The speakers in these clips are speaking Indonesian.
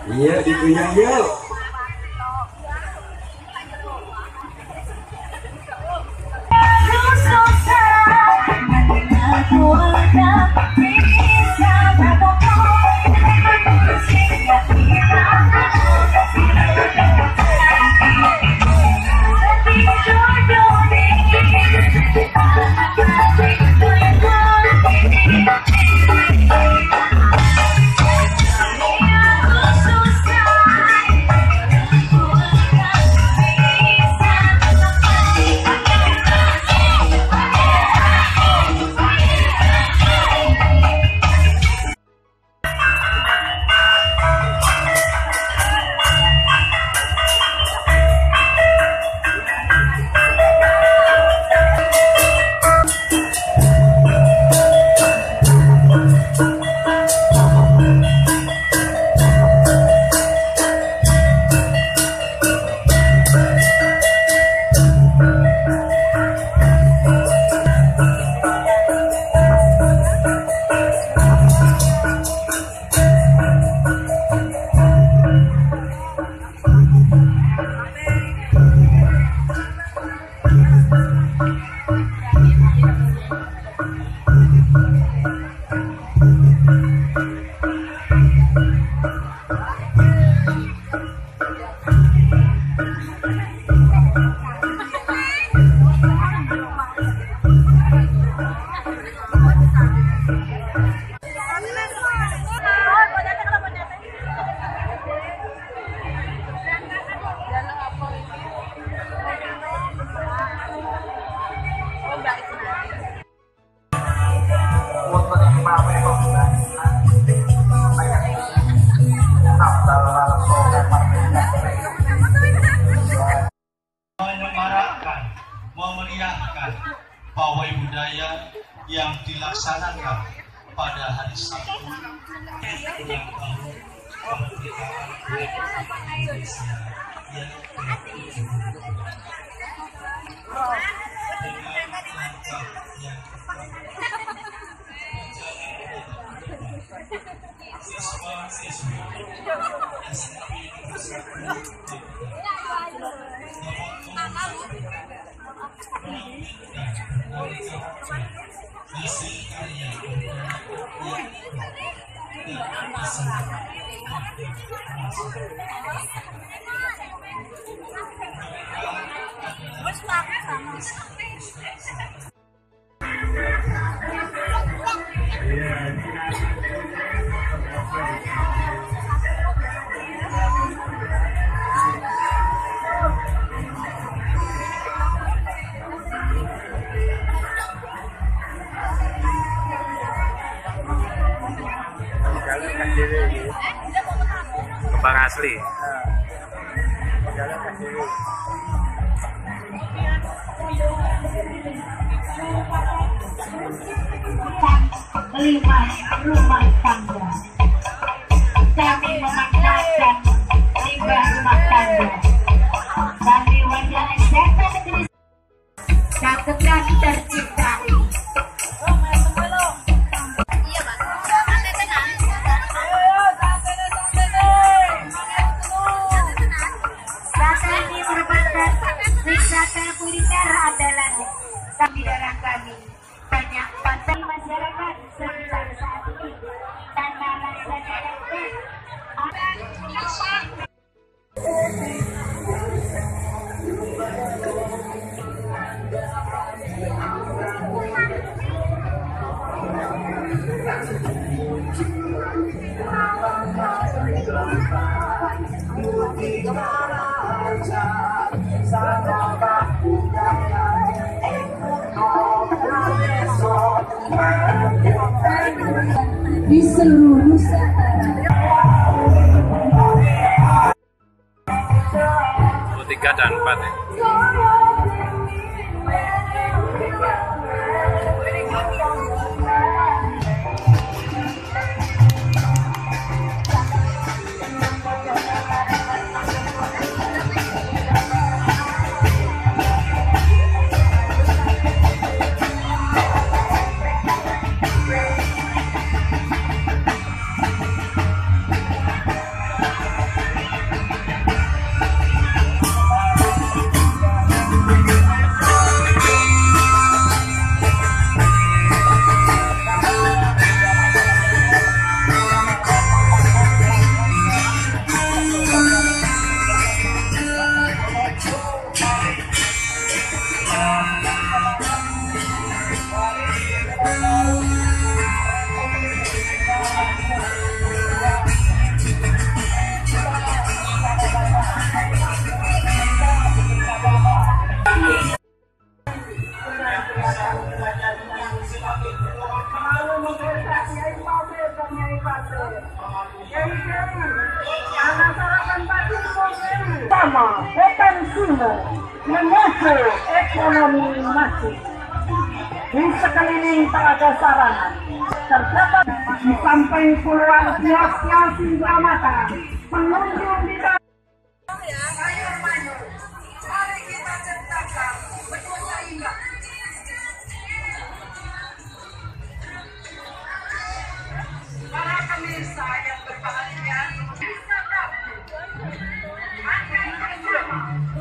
Iya, dikunyah yuk. Memeriahkan pawai budaya yang dilaksanakan pada hari Sabtu ulang tahun kemerdekaan Republik Indonesia yang ke-70 dengan langkah yang siswa-siswi SMP hasil karya kembang asli. Limas rumah tangga, kami memanfaatkan limbah rumah tangga dari wajah SMA Negeri Caketan tercintai. Wisata kuliner adalah di daerah kami. Banyak pantai masyarakat sekitar saat ini dan melaksanakan di seluruh Nusantara. 3 dan 4 ya. Sama potensimu menuju ekonomi maju. Di sekeliling Telaga Sarangan terdapat di samping puluhan kios-kios hingga mata pengunjung di sayur mayur. Mari kita ciptakan menu seimbang. Para pemirsa yang berbahagia, bisa akan bersama.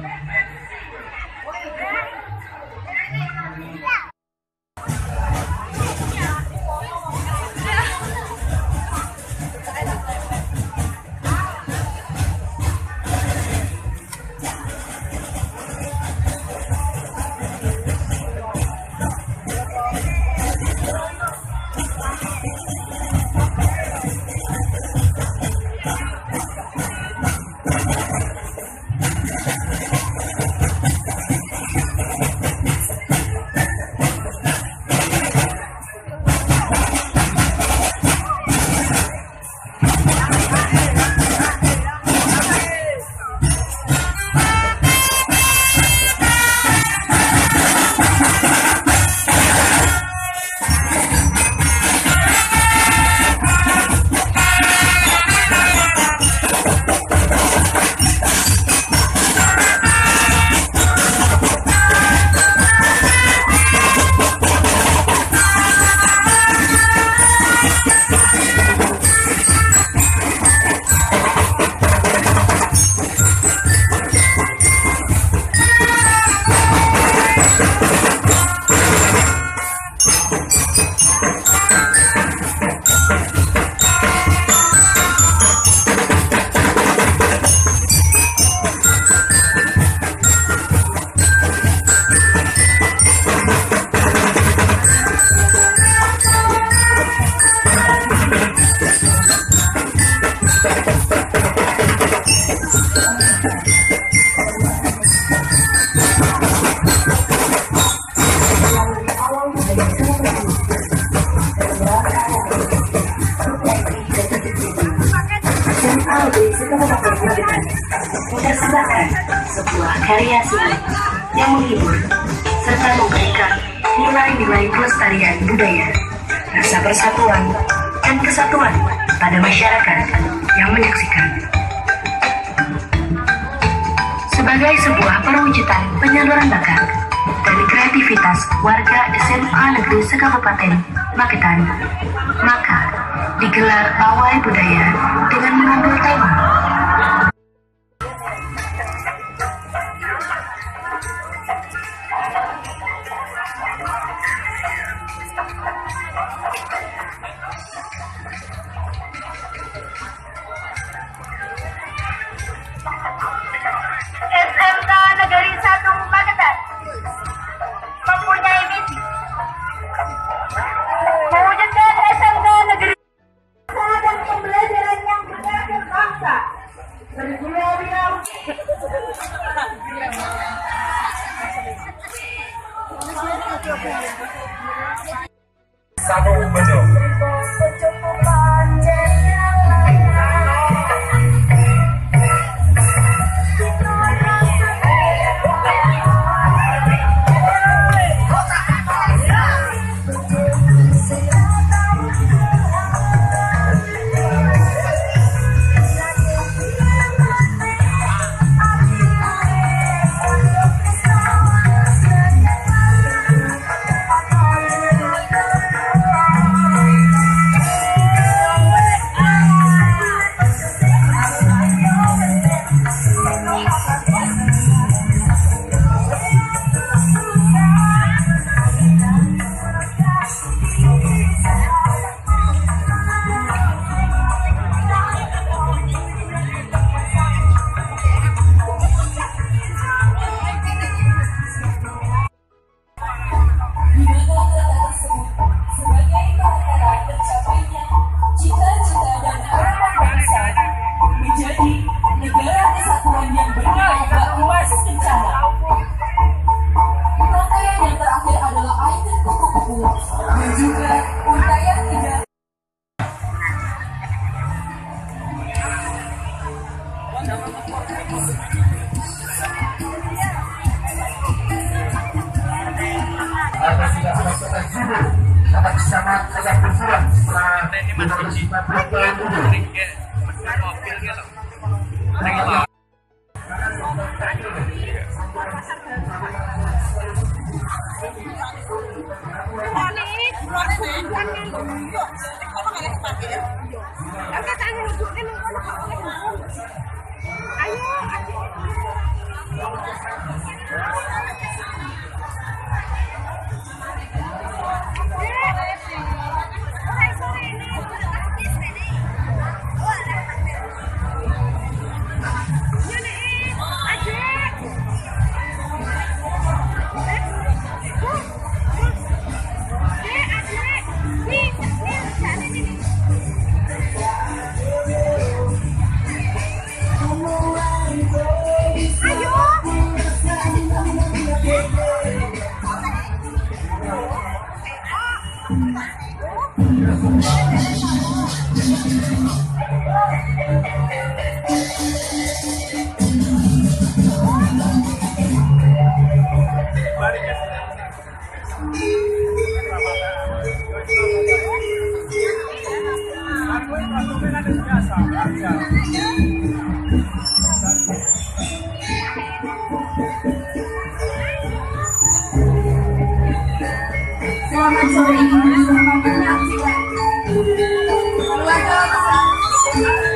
Mempersembahkan sebuah karya seni yang menghibur serta memberikan nilai-nilai pelestarian budaya, rasa persatuan dan kesatuan pada masyarakat yang menyaksikan. Sebagai sebuah perwujudan penyaluran bakat dan kreativitas warga SMA Negeri Sekabupaten Magetan, maka digelar pawai budaya dengan mengambil tema SMK Negeri 1 Magetan mempunyai misi mewujudkan SMK Negeri dan pembelajaran yang berdasar bangsa berjiwa-jiwa. Satu menu. Ada tidak ada kota judo dapat sama ada berjuang setelah meneruskan berjuang dulu. Selamat sore, selamat menyaksikan keluarga besar